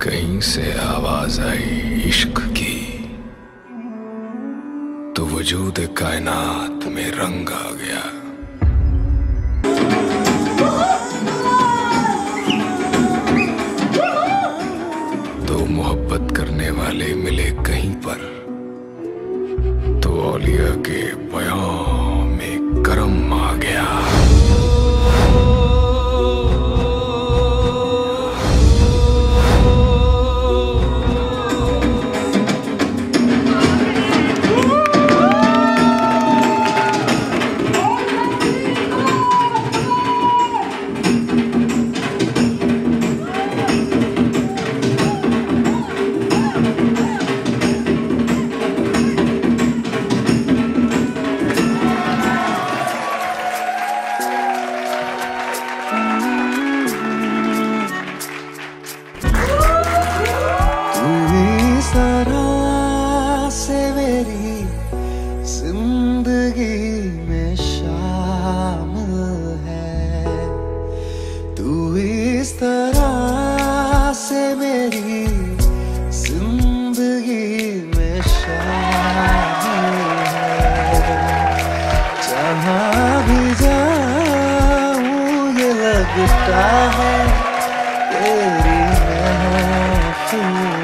कहीं से आवाज आई इश्क की, तो वजूद कायनात में रंग आ गया। दो मोहब्बत करने वाले मिले कहीं पर, तो औलिया के बयां में करम आ गया। से मेरी जिंदगी में शामिल है, तू इस तरह से मेरी जिंदगी में शामिल है। जहाँ भी जाऊँ ये लगता है तेरी महफिल